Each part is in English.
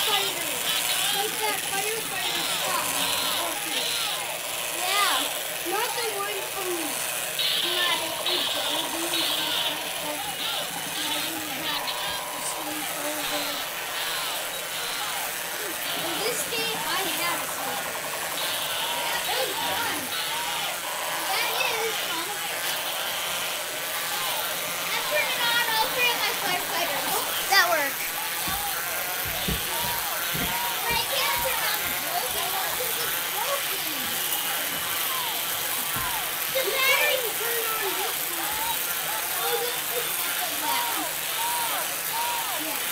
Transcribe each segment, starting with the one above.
firefighter. Like that firefighter stuff. Yeah. Not the one from Mario in this game, I had a sleeper. Yeah, that was fun. That is fun. And turn it on, I'll create my firefighter. Oh, that worked. But I can't turn on the broken one because it's broken. The battery can turn on this one. Oh, this is like that. Yeah.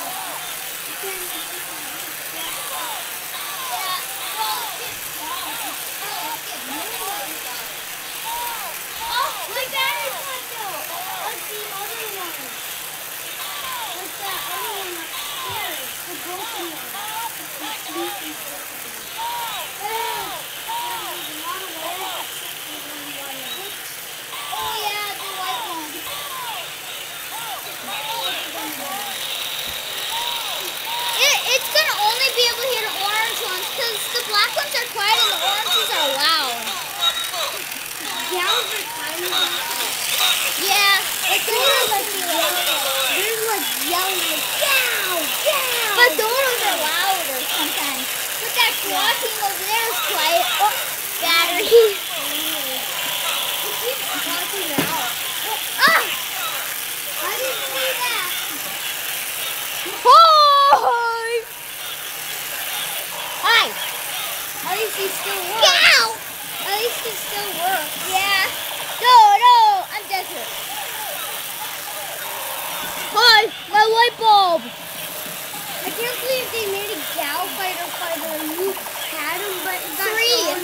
My battery's not though. What's the other one? What's that other one upstairs? The broken one. It's completely broken. There's a lot of wires except for one wire. Oh yeah, the white one. It's gonna only be able to hear the orange ones because the black ones are quiet and the oranges are loud. Gals are tiny. Yeah, like There's like yelling like yow, yow. but those are louder sometimes. But that squawking over there is quiet. Oh, battery. It keeps talking out. Ah! I didn't see that. Hi! Hi! At least he still works. Ow! At least he still works. Yeah. No, I'm desperate. Hi, my light bulb. I can't believe they made a gal fighter and you had him, but it got 3. stolen.